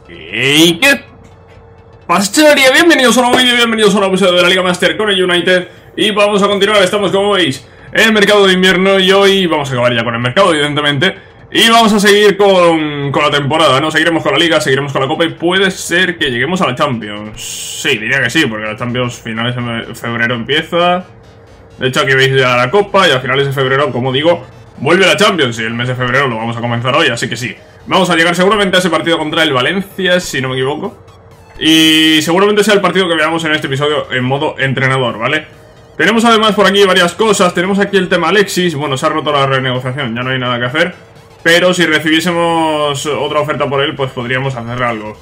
¿Y qué pasaría? Bienvenidos a un nuevo vídeo, bienvenidos a un nuevo episodio de la Liga Master con el United. Y vamos a continuar, estamos como veis en el mercado de invierno y hoy vamos a acabar ya con el mercado evidentemente. Y vamos a seguir con la temporada, ¿no? Seguiremos con la Liga, seguiremos con la Copa y puede ser que lleguemos a la Champions. Sí, diría que sí, porque la Champions finales de febrero empieza. De hecho aquí veis ya la Copa y a finales de febrero, como digo, vuelve la Champions y el mes de febrero lo vamos a comenzar hoy, así que sí. Vamos a llegar seguramente a ese partido contra el Valencia, si no me equivoco. Y seguramente sea el partido que veamos en este episodio en modo entrenador, ¿vale? Tenemos además por aquí varias cosas. Tenemos aquí el tema Alexis. Bueno, se ha roto la renegociación, ya no hay nada que hacer. Pero si recibiésemos otra oferta por él, pues podríamos hacer algo.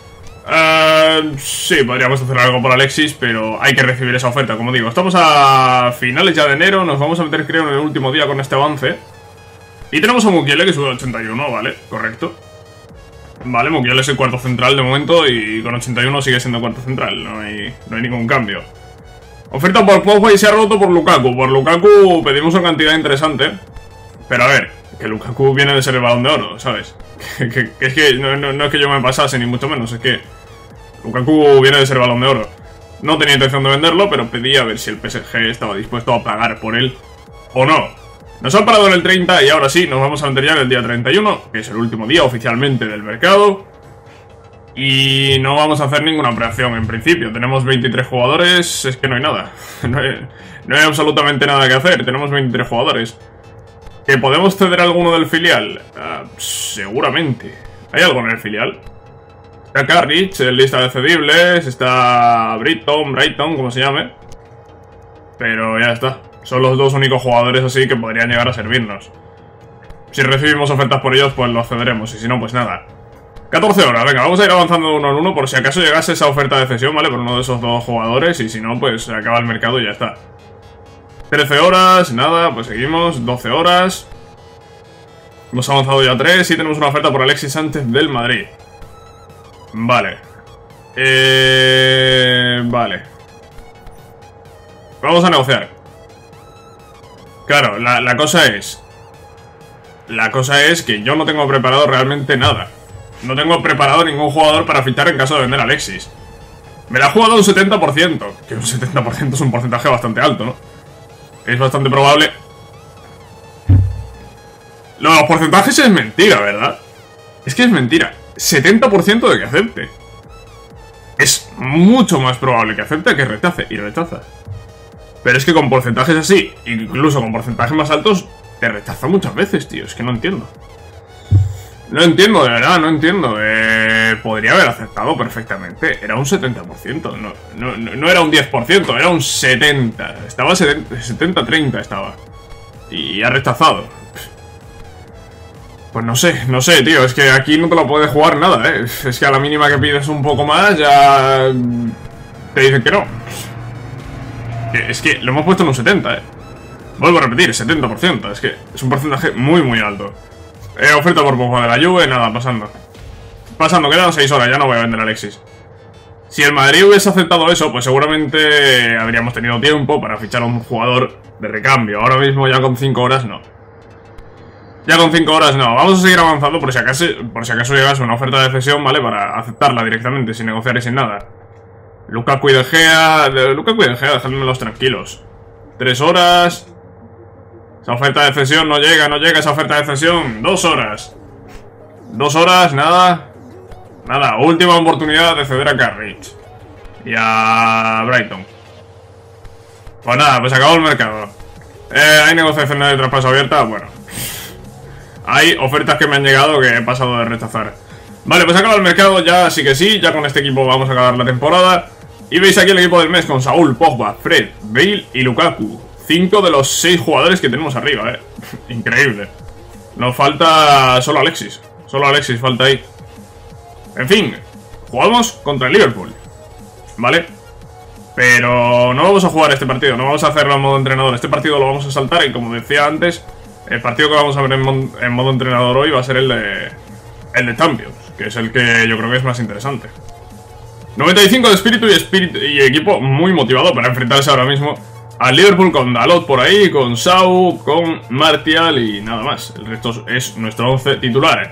Sí, podríamos hacer algo por Alexis, pero hay que recibir esa oferta, como digo. Estamos a finales ya de enero, nos vamos a meter creo en el último día con este avance. Y tenemos a Mukiele que sube a 81, vale, correcto. Vale, Mukiele es el cuarto central de momento y con 81 sigue siendo cuarto central, no hay ningún cambio. Oferta por Pogba y se ha roto por Lukaku. Por Lukaku pedimos una cantidad interesante. Pero a ver, que Lukaku viene de ser el Balón de Oro, ¿sabes? Es que no es que yo me pasase, ni mucho menos, es que Lukaku viene de ser Balón de Oro. No tenía intención de venderlo, pero pedí a ver si el PSG estaba dispuesto a pagar por él o no. Nos han parado en el 30 y ahora sí, nos vamos a meter ya en el día 31, que es el último día oficialmente del mercado. Y no vamos a hacer ninguna operación en principio. Tenemos 23 jugadores, es que no hay nada. No hay absolutamente nada que hacer, tenemos 23 jugadores. ¿Que podemos ceder alguno del filial? Seguramente. ¿Hay algo en el filial? Está Carrick en lista de cedibles, está Brighton, como se llame. Pero ya está. Son los dos únicos jugadores así que podrían llegar a servirnos. Si recibimos ofertas por ellos, pues los cederemos. Y si no, pues nada. 14 horas, venga, vamos a ir avanzando de uno en uno por si acaso llegase esa oferta de cesión, ¿vale? Por uno de esos dos jugadores. Y si no, pues se acaba el mercado y ya está. 13 horas, nada, pues seguimos. 12 horas. Hemos avanzado ya 3 y tenemos una oferta por Alexis Sánchez del Madrid. Vale. Vale. Vamos a negociar. Claro, la cosa es... La cosa es que yo no tengo preparado realmente nada. No tengo preparado ningún jugador para fichar en caso de vender a Alexis. Me la ha jugado un 70%. Que un 70% es un porcentaje bastante alto, ¿no? Es bastante probable. Lo de los porcentajes es mentira, ¿verdad? Es que es mentira. 70% de que acepte. Es mucho más probable que acepte que rechace. Y rechaza. Pero es que con porcentajes así, incluso con porcentajes más altos, te rechaza muchas veces, tío. Es que no entiendo. No entiendo, de verdad, no entiendo. Podría haber aceptado perfectamente. Era un 70%. No era un 10%, era un 70%. Estaba 70-30 estaba. Y ha rechazado. Pues no sé, tío. Es que aquí no te lo puedes jugar nada, ¿eh? Es que a la mínima que pides un poco más, ya te dicen que no. Es que lo hemos puesto en un 70, ¿eh? Vuelvo a repetir, 70%. Es que es un porcentaje muy, muy alto. Oferta por Pogba de la Juve, nada, pasando. Pasando, quedan 6 horas, ya no voy a vender a Alexis. Si el Madrid hubiese aceptado eso, pues seguramente habríamos tenido tiempo para fichar a un jugador de recambio. Ahora mismo ya con 5 horas no. Ya con 5 horas no. Vamos a seguir avanzando por si acaso llegase una oferta de cesión, ¿vale? Para aceptarla directamente, sin negociar y sin nada. Lukaku y De Gea, dejadmelos tranquilos. 3 horas. Esa oferta de cesión no llega esa oferta de cesión. 2 horas. 2 horas, nada. Nada, última oportunidad de ceder a Carrick y a Brighton. Pues nada, pues acabó el mercado. Hay negociaciones de traspaso abierta, bueno. Hay ofertas que me han llegado que he pasado de rechazar. Vale, pues acaba el mercado ya, sí que sí. Ya con este equipo vamos a acabar la temporada. Y veis aquí el equipo del mes con Saúl, Pogba, Fred, Bale y Lukaku. 5 de los 6 jugadores que tenemos arriba, Increíble. Nos falta solo Alexis. Solo Alexis falta ahí. En fin, jugamos contra el Liverpool, ¿vale? Pero no vamos a jugar este partido, no vamos a hacerlo en modo entrenador. Este partido lo vamos a saltar y como decía antes, el partido que vamos a ver en modo entrenador hoy va a ser el de Champions, que es el que yo creo que es más interesante. 95 de espíritu y equipo muy motivado para enfrentarse ahora mismo al Liverpool con Dalot por ahí, con Sau, con Martial y nada más. El resto es nuestro 11 titular.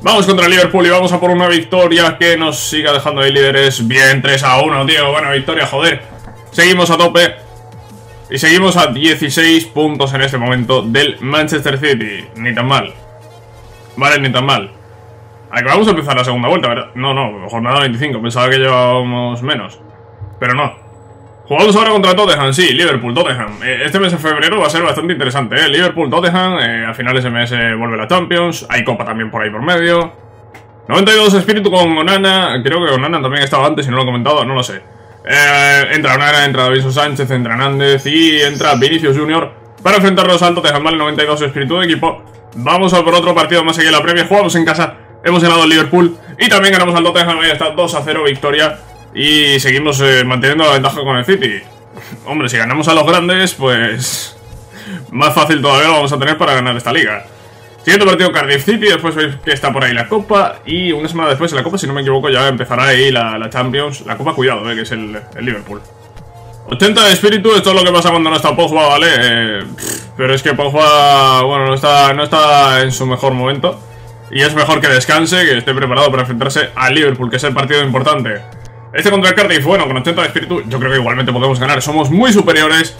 Vamos contra el Liverpool y vamos a por una victoria que nos siga dejando ahí líderes. Bien, 3-1, tío. Buena victoria, joder. Seguimos a tope. Y seguimos a 16 puntos en este momento del Manchester City. Ni tan mal. Vale, ni tan mal. Aquí vamos a empezar la segunda vuelta, ¿verdad? No, jornada 25. Pensaba que llevábamos menos. Pero no. Jugamos ahora contra Tottenham, sí, Liverpool-Tottenham. Este mes de febrero va a ser bastante interesante, ¿eh? Liverpool-Tottenham, a finales de mes vuelve la Champions. Hay Copa también por ahí por medio. 92 espíritu con Onana. Creo que Onana también estaba antes y no lo he comentado, no lo sé. Entra Onana, entra Davinson Sánchez, entra Nández y entra Vinicius Junior para enfrentarnos al Tottenham, ¿vale? 92 espíritu de equipo. Vamos a por otro partido más aquí en la Premier. Jugamos en casa, hemos ganado al Liverpool y también ganamos al Tottenham. Ahí está, 2-0 victoria. Y seguimos manteniendo la ventaja con el City. Hombre, si ganamos a los grandes, pues más fácil todavía lo vamos a tener para ganar esta liga. Siguiente partido, Cardiff City. Después veis que está por ahí la Copa. Y una semana después en la Copa, si no me equivoco, ya empezará ahí la Champions. La Copa, cuidado, que es el Liverpool. 80 de espíritu, esto es lo que pasa cuando no está Pogba, ¿vale? Pero es que Pogba, bueno, no está en su mejor momento. Y es mejor que descanse, que esté preparado para enfrentarse al Liverpool, que es el partido importante. Este contra el Cardiff, bueno, con 80 de espíritu, yo creo que igualmente podemos ganar. Somos muy superiores.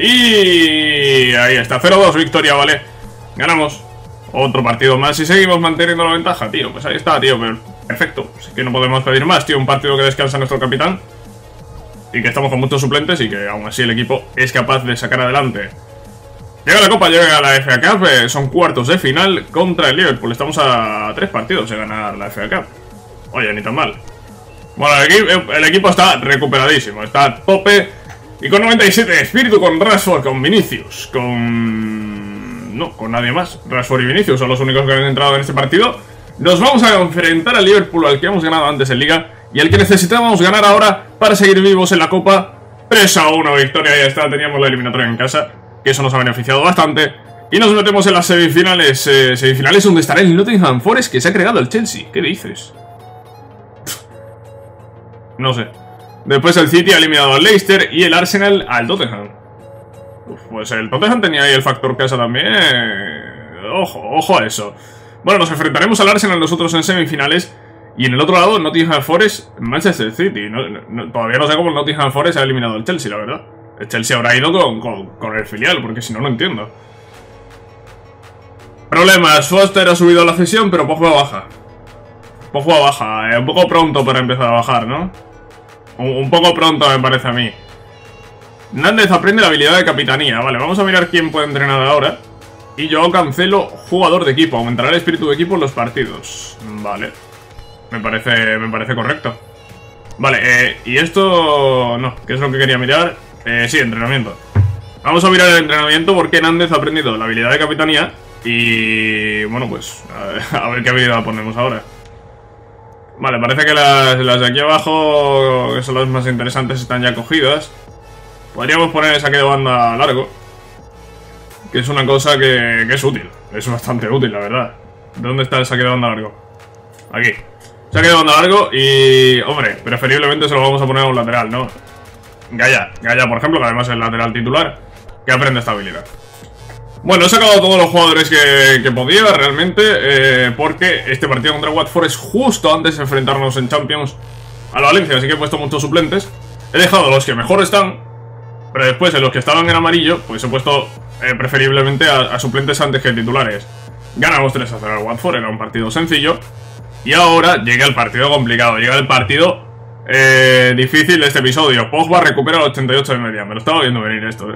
Y ahí está, 0-2 victoria, ¿vale? Ganamos otro partido más y seguimos manteniendo la ventaja, tío. Pues ahí está, tío, perfecto. Así que no podemos pedir más, tío. Un partido que descansa nuestro capitán y que estamos con muchos suplentes y que aún así el equipo es capaz de sacar adelante. Llega la Copa, llega la FA Cup, son cuartos de final contra el Liverpool. Estamos a 3 partidos de ganar la FA Cup. Oye, ni tan mal. Bueno, el equipo está recuperadísimo, está a tope. Y con 97 de espíritu, con Rashford, con Vinicius, no, con nadie más. Rashford y Vinicius son los únicos que han entrado en este partido. Nos vamos a enfrentar al Liverpool, al que hemos ganado antes en Liga y al que necesitamos ganar ahora para seguir vivos en la Copa. 3-1 victoria, ya está, teníamos la eliminatoria en casa, que eso nos ha beneficiado bastante. Y nos metemos en las semifinales, semifinales donde estará el Nottingham Forest, que se ha creado el Chelsea. ¿Qué dices? No sé. Después el City ha eliminado al Leicester y el Arsenal al Tottenham. Pues el Tottenham tenía ahí el factor casa también. Ojo a eso. Bueno, nos enfrentaremos al Arsenal nosotros en semifinales. Y en el otro lado, Nottingham Forest, Manchester City. Todavía no sé cómo el Nottingham Forest ha eliminado al Chelsea, la verdad. El Chelsea habrá ido con el filial, porque si no, no entiendo. Problemas. Foster ha subido a la cesión, pero Pogba baja. Pogba baja, un poco pronto para empezar a bajar, ¿no? Un poco pronto me parece a mí. Nández aprende la habilidad de capitanía. Vale, vamos a mirar quién puede entrenar ahora. Y yo cancelo jugador de equipo. Aumentará el espíritu de equipo en los partidos. Vale. Me parece correcto. Vale, y esto... No, ¿qué es lo que quería mirar? Sí, entrenamiento. Vamos a mirar el entrenamiento porque Nández ha aprendido la habilidad de capitanía. Y... bueno, pues... a ver qué habilidad ponemos ahora. Vale, parece que las de aquí abajo, que son las más interesantes, están ya cogidas. Podríamos poner el saque de banda largo, que es una cosa que es útil. Es bastante útil, la verdad. ¿Dónde está el saque de banda largo? Aquí. Saque de banda largo y... hombre, preferiblemente se lo vamos a poner a un lateral, ¿no? Gaya, por ejemplo, que además es el lateral titular, que aprende esta habilidad. Bueno, he sacado a todos los jugadores que podía realmente, porque este partido contra Watford es justo antes de enfrentarnos en Champions al Valencia, así que he puesto muchos suplentes. He dejado los que mejor están, pero después en los que estaban en amarillo, pues he puesto preferiblemente a suplentes antes que titulares. Ganamos 3-0 al Watford, era un partido sencillo. Y ahora llega el partido complicado, llega el partido difícil de este episodio. Pogba recupera el 88 de media, me lo estaba viendo venir esto,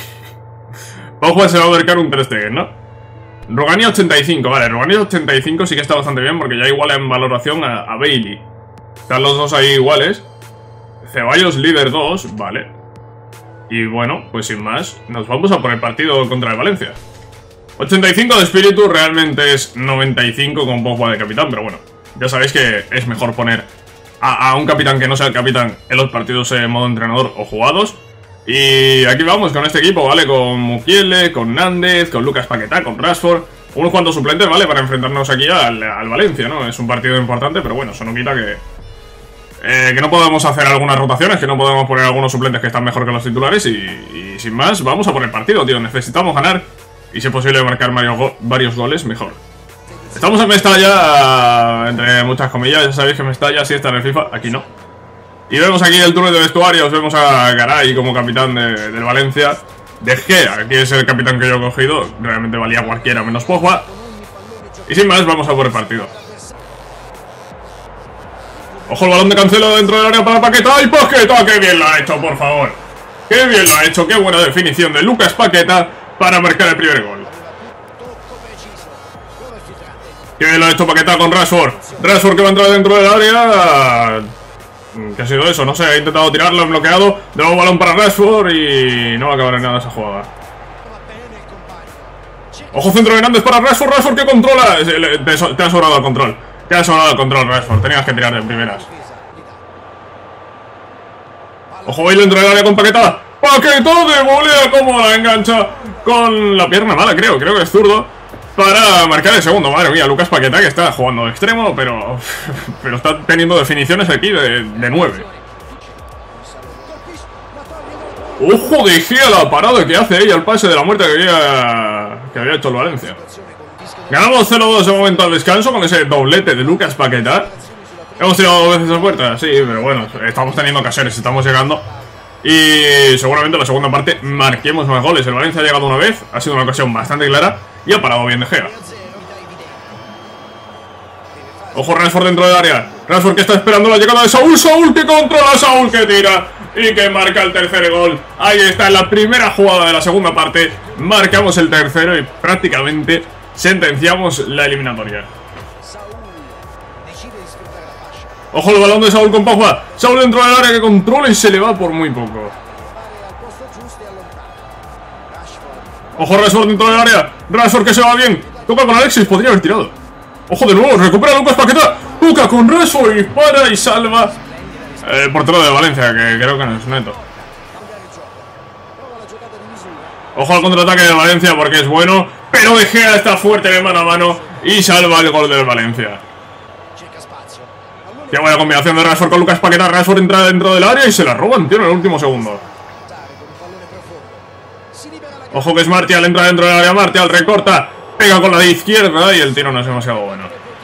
Pogba se va a marcar un 3-3, ¿no? Rugani 85, vale, Rugani 85 sí que está bastante bien porque ya iguala en valoración a Bailey. Están los dos ahí iguales. Ceballos líder 2, vale. Y bueno, pues sin más, nos vamos a por el partido contra el Valencia. 85 de espíritu, realmente es 95 con Pogba de capitán, pero bueno, ya sabéis que es mejor poner a un capitán que no sea el capitán en los partidos en modo entrenador o jugados. Y aquí vamos con este equipo, ¿vale? Con Mukiele, con Nández, con Lucas Paquetá, con Rashford. Unos cuantos suplentes, ¿vale? Para enfrentarnos aquí al Valencia, ¿no? Es un partido importante, pero bueno, eso no quita que no podemos hacer algunas rotaciones, que no podemos poner algunos suplentes que están mejor que los titulares. Y sin más, vamos a por el partido, tío. Necesitamos ganar y si es posible marcar varios goles, mejor. Estamos en Mestalla, entre muchas comillas. Ya sabéis que Mestalla sí está en el FIFA, aquí no. Y vemos aquí el turno de vestuarios. Vemos a Garay como capitán del Valencia. De Gea, aquí es el capitán que yo he cogido. Realmente valía cualquiera menos Pogba. Y sin más, vamos a por el partido. Ojo el balón de Cancelo dentro del área para Paquetá. ¡Y Paquetá! ¡Qué bien lo ha hecho, por favor! ¡Qué bien lo ha hecho! ¡Qué buena definición de Lucas Paquetá para marcar el primer gol! ¡Qué bien lo ha hecho Paquetá con Rashford! Rashford que va a entrar dentro del área. ¿Qué ha sido eso? No sé, ha intentado tirarlo, ha bloqueado. De nuevo balón para Rashford y no va a acabar en nada esa jugada. Ojo centro de Hernández para Rashford. Rashford que controla. Te ha sobrado el control. Te ha sobrado el control, Rashford. Tenías que tirar de primeras. Ojo Bale dentro del área con Paquetá. Paquetá de volea como la engancha con la pierna mala, creo que es zurdo. Para marcar el segundo. Madre mía, Lucas Paquetá que está jugando de extremo, pero está teniendo definiciones aquí de 9. Ojo de Gea la parada que hace ahí al pase de la muerte que había hecho el Valencia. Ganamos 0-2 de momento al descanso con ese doblete de Lucas Paquetá. Hemos tirado 2 veces a puerta, sí, pero bueno, estamos teniendo ocasiones, estamos llegando. Y seguramente en la segunda parte marquemos más goles. El Valencia ha llegado una vez, ha sido una ocasión bastante clara y ha parado bien de Gea. Ojo Rashford dentro del área. Rashford que está esperando la llegada de Saúl. Saúl que controla, Saúl que tira y que marca el tercer gol. Ahí está, en la primera jugada de la segunda parte. Marcamos el tercero y prácticamente sentenciamos la eliminatoria. Ojo el balón de Saúl con Pogba. Saúl dentro del área que controla y se le va por muy poco. Ojo Rashford dentro del área. Rashford que se va bien. Toca con Alexis, podría haber tirado. Ojo de nuevo, recupera Lucas Paquetá. Toca con Rashford y para y salva el portero de Valencia, que creo que no es neto. Ojo al contraataque de Valencia porque es bueno, pero De Gea está fuerte de mano a mano y salva el gol del Valencia. Qué buena combinación de Rashford con Lucas Paquetá. Rashford entra dentro del área y se la roban, tío, en el último segundo. Ojo que es Martial, entra dentro del área. Martial recorta, pega con la de izquierda y el tiro no es demasiado bueno.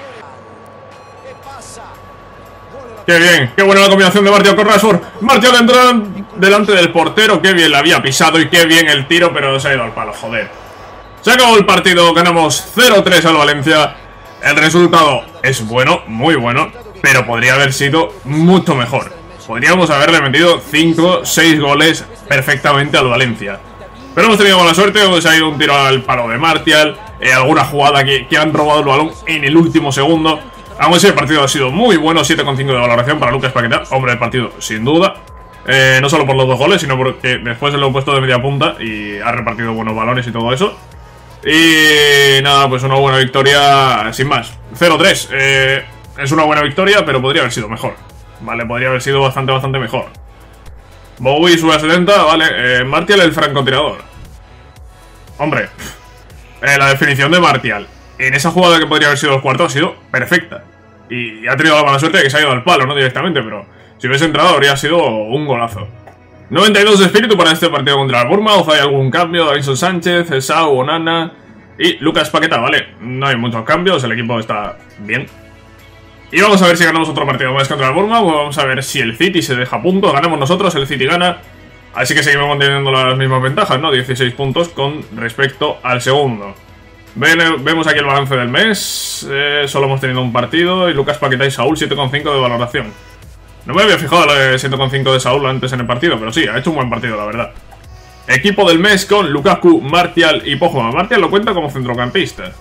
Qué bien, qué buena la combinación de Martial con Rashford. Martial entra delante del portero. Qué bien la había pisado y qué bien el tiro, pero se ha ido al palo, joder. Se acabó el partido, ganamos 0-3 al Valencia. El resultado es bueno, muy bueno, pero podría haber sido mucho mejor. Podríamos haberle metido 5, 6 goles perfectamente al Valencia. Pero hemos tenido mala suerte, se ha ido un tiro al palo de Martial, alguna jugada que han robado el balón en el último segundo. Aún así el partido ha sido muy bueno, 7,5 de valoración para Lucas Paquetá, hombre del partido sin duda. No solo por los 2 goles, sino porque después lo he puesto de media punta y ha repartido buenos balones y todo eso. Y nada, pues una buena victoria sin más. 0-3, es una buena victoria, pero podría haber sido mejor. Vale, podría haber sido bastante mejor. Bowie sube a 70, vale. Martial el francotirador. Hombre, la definición de Martial en esa jugada que podría haber sido el cuarto ha sido perfecta. Y ha tenido la mala suerte de que se ha ido al palo, no directamente, pero si hubiese entrado habría sido un golazo. 92 de espíritu para este partido contra el Bournemouth. ¿Hay algún cambio? Davinson Sánchez, Esau, Onana y Lucas Paquetá, vale. No hay muchos cambios, el equipo está bien. Y vamos a ver si ganamos otro partido más contra el Bournemouth. Vamos a ver si el City se deja a punto. Ganamos nosotros, el City gana. Así que seguimos manteniendo las mismas ventajas, ¿no? 16 puntos con respecto al segundo. Vemos aquí el balance del mes. Solo hemos tenido un partido. Y Lucas Paquetá y Saúl 7,5 de valoración. No me había fijado el 7,5 de Saúl antes en el partido, pero sí, ha hecho un buen partido, la verdad. Equipo del mes con Lukaku, Martial y Pogba. Martial lo cuenta como centrocampista.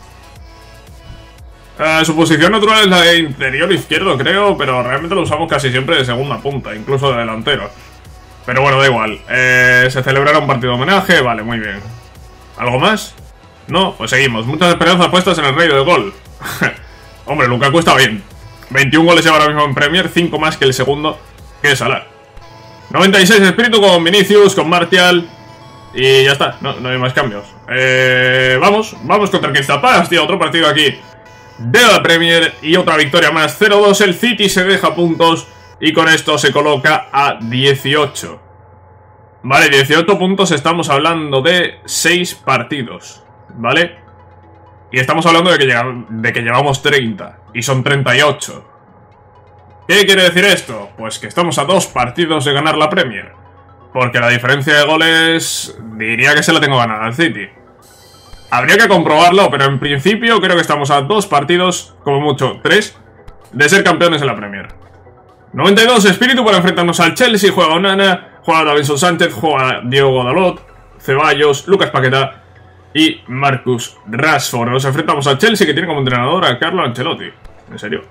Su posición natural es la de interior izquierdo, creo, pero realmente lo usamos casi siempre de segunda punta, incluso de delantero. Pero bueno, da igual. Se celebrará un partido de homenaje, vale, muy bien. ¿Algo más? No, pues seguimos. Muchas esperanzas puestas en el rey del gol. Hombre, Lukaku está bien. 21 goles lleva ahora mismo en Premier, 5 más que el segundo, que es Salah. 96 de espíritu con Vinicius, con Martial. Y ya está, no hay más cambios. Vamos contra el Crystal Palace, tío, otro partido aquí de la Premier y otra victoria más. 0-2, el City se deja puntos y con esto se coloca a 18. Vale, 18 puntos, estamos hablando de 6 partidos, ¿vale? Y estamos hablando de que llevamos 30. Y son 38. ¿Qué quiere decir esto? Pues que estamos a 2 partidos de ganar la Premier. Porque la diferencia de goles diría que se la tengo ganada al City. Habría que comprobarlo, pero en principio creo que estamos a 2 partidos, como mucho 3, de ser campeones en la Premier. 92, espíritu para enfrentarnos al Chelsea. Juega Onana, juega Davinson Sánchez, juega Diego Dalot, Ceballos, Lucas Paquetá y Marcus Rashford. Nos enfrentamos al Chelsea, que tiene como entrenador a Carlo Ancelotti. ¿En serio?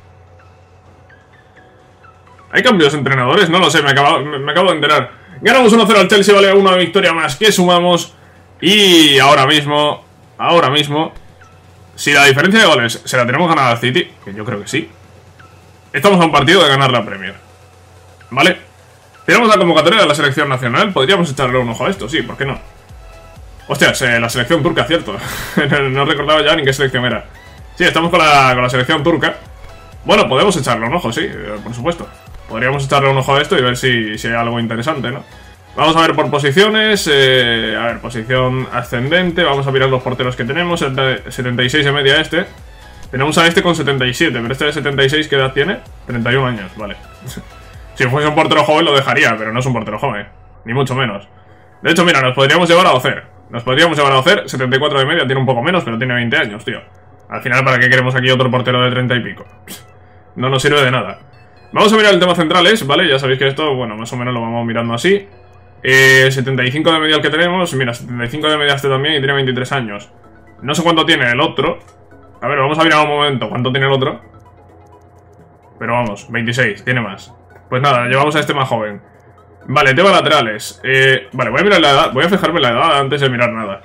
¿Hay cambios de entrenadores? No lo sé, me acabo de enterar. Ganamos 1-0 al Chelsea, vale, una victoria más que sumamos. Y ahora mismo, si la diferencia de goles se la tenemos ganada al City, que yo creo que sí, estamos a un partido de ganar la Premier. ¿Vale? Tenemos la convocatoria de la selección nacional. Podríamos echarle un ojo a esto, sí, ¿por qué no? Hostias, la selección turca, cierto. No recordaba ya ni qué selección era. Sí, estamos con la selección turca. Bueno, podemos echarle un ojo, sí, por supuesto. Podríamos echarle un ojo a esto y ver si hay algo interesante, ¿no? Vamos a ver por posiciones. A ver, posición ascendente. Vamos a mirar los porteros que tenemos. 76 de media este. Tenemos a este con 77, pero este de 76, ¿qué edad tiene? 31 años, vale. Si fuese un portero joven lo dejaría, pero no es un portero joven, ni mucho menos. De hecho, mira, nos podríamos llevar a Ocer. 74 de media, tiene un poco menos, pero tiene 20 años, tío. Al final, ¿para qué queremos aquí otro portero de 30 y pico? No nos sirve de nada. Vamos a mirar el tema centrales, ¿vale? Ya sabéis que esto, bueno, más o menos lo vamos mirando así. 75 de media el que tenemos. Mira, 75 de media este también y tiene 23 años. No sé cuánto tiene el otro. A ver, vamos a mirar un momento cuánto tiene el otro. Pero vamos, 26, tiene más. Pues nada, llevamos a este más joven. Vale, tema laterales. Vale, voy a mirar la edad. Voy a fijarme en la edad antes de mirar nada.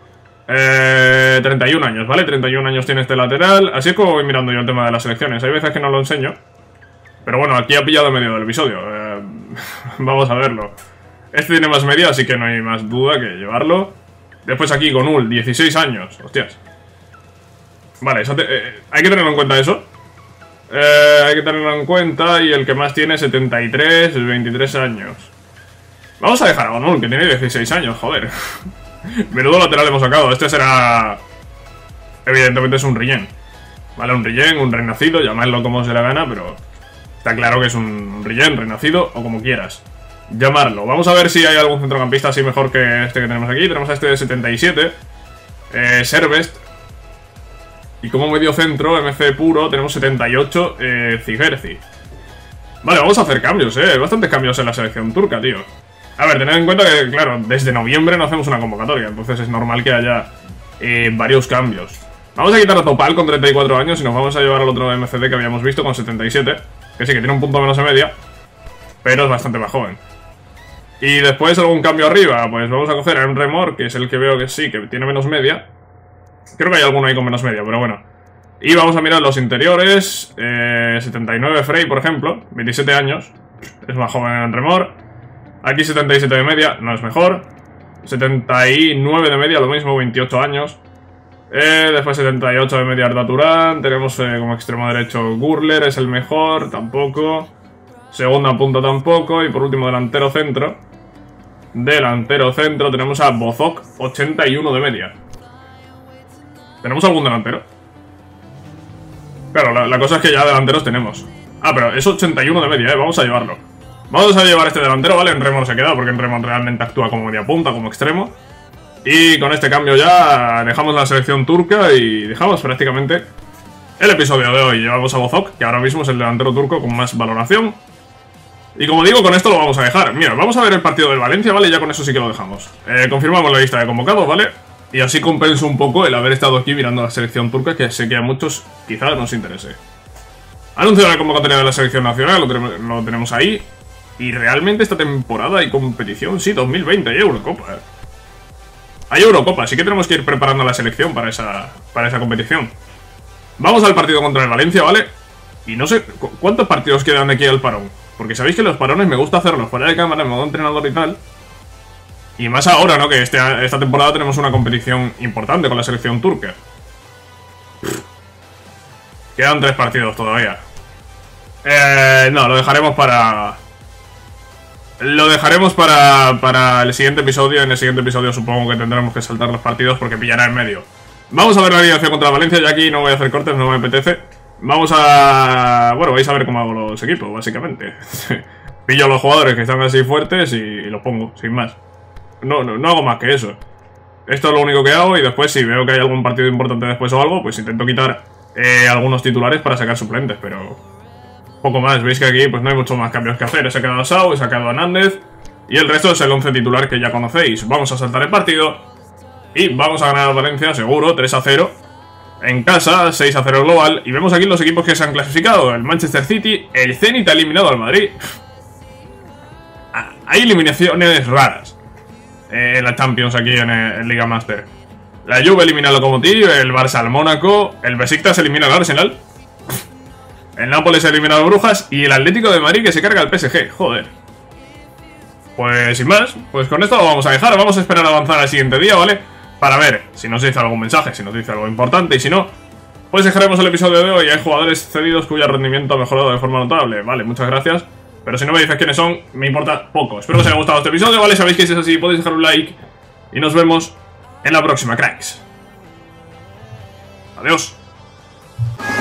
31 años, ¿vale? 31 años tiene este lateral. Así es como voy mirando yo el tema de las selecciones. Hay veces que no lo enseño. Pero bueno, aquí ha pillado medio del episodio. Vamos a verlo. Este tiene más media, así que no hay más duda que llevarlo. Después aquí Gonul, 16 años. Hostias. Vale, hay que tenerlo en cuenta eso. Hay que tenerlo en cuenta. Y el que más tiene 73, 23 años. Vamos a dejar a Gonul, que tiene 16 años, joder. Menudo lateral hemos sacado. Este será... Evidentemente es un Rillén. Vale, un Rillén, un renacido, llamadlo como se la gana, pero... Está claro que es un Rillén, renacido, o como quieras llamarlo. Vamos a ver si hay algún centrocampista así mejor que este que tenemos aquí. Tenemos a este de 77, Servest. Y como medio centro, MC puro, tenemos 78, Zigerzi. Vale, vamos a hacer cambios, bastantes cambios en la selección turca, tío. A ver, tened en cuenta que, claro, desde noviembre no hacemos una convocatoria, entonces es normal que haya varios cambios. Vamos a quitar a Topal con 34 años y nos vamos a llevar al otro MCD que habíamos visto con 77. Que sí, que tiene un punto menos de media, pero es bastante más joven. Y después algún cambio arriba, pues vamos a coger a un Remor, que es el que veo que sí, que tiene menos media. Creo que hay alguno ahí con menos media, pero bueno. Y vamos a mirar los interiores. 79 Frey, por ejemplo, 27 años. Es más joven en Remor. Aquí 77 de media, no es mejor. 79 de media, lo mismo, 28 años. Después 78 de media Arda Turán. Tenemos como extremo derecho Gurler, es el mejor, tampoco. Segunda punta tampoco. Y por último delantero centro. Tenemos a Bozok, 81 de media. ¿Tenemos algún delantero? Claro, la cosa es que ya delanteros tenemos. Ah, pero es 81 de media, vamos a llevarlo. Vamos a llevar este delantero, ¿vale? En Remor se queda, porque en Remor realmente actúa como media punta, como extremo. Y con este cambio ya dejamos la selección turca y dejamos prácticamente el episodio de hoy. Llevamos a Bozok, que ahora mismo es el delantero turco con más valoración. Y como digo, con esto lo vamos a dejar. Mira, vamos a ver el partido del Valencia, ¿vale? Ya con eso sí que lo dejamos. Confirmamos la lista de convocados, ¿vale? Y así compenso un poco el haber estado aquí mirando la selección turca, que sé que a muchos quizás nos interese. Anuncio de la convocatoria de la selección nacional, lo tenemos ahí. Y realmente esta temporada hay competición, sí, 2020, hay Eurocopa, Hay Eurocopa, así que tenemos que ir preparando la selección para esa competición. Vamos al partido contra el Valencia, ¿vale? Y no sé, ¿cuántos partidos quedan de aquí al parón? Porque sabéis que los parones me gusta hacerlos fuera de cámara, en modo entrenador y tal. Y más ahora, ¿no? Que esta temporada tenemos una competición importante con la selección turca. Quedan 3 partidos todavía. No, lo dejaremos para... Lo dejaremos para el siguiente episodio. En el siguiente episodio supongo que tendremos que saltar los partidos porque pillará en medio Vamos a ver la alineación contra Valencia. Ya aquí no voy a hacer cortes, no me apetece. Vamos a... Bueno, vais a ver cómo hago los equipos, básicamente. Pillo a los jugadores que están así fuertes y los pongo, sin más. No hago más que eso. Esto es lo único que hago y después si veo que hay algún partido importante después o algo, pues intento quitar algunos titulares para sacar suplentes, pero... poco más. Veis que aquí pues no hay mucho más cambios que hacer. He sacado a Sau, he sacado a Nández y el resto es el 11 titular que ya conocéis. Vamos a saltar el partido y vamos a ganar a Valencia, seguro, 3-0. En casa, 6-0 global. Y vemos aquí los equipos que se han clasificado. El Manchester City, el Zenit ha eliminado al Madrid. Hay eliminaciones raras en la Champions aquí en Liga Master. La Juve elimina al Lokomotiv, el Barça al Mónaco, el Besiktas elimina al Arsenal, el Nápoles elimina al Brujas y el Atlético de Madrid que se carga al PSG. Joder. Pues sin más, pues con esto lo vamos a dejar. Vamos a esperar a avanzar al siguiente día, ¿vale? Para ver si nos dice algún mensaje, si nos dice algo importante. Y si no, pues dejaremos el episodio de hoy. Hay jugadores cedidos cuyo rendimiento ha mejorado de forma notable. Vale, muchas gracias. Pero si no me dices quiénes son, me importa poco. Espero que os haya gustado este episodio, ¿vale? Sabéis que si es así, podéis dejar un like. Y nos vemos en la próxima, cracks. Adiós.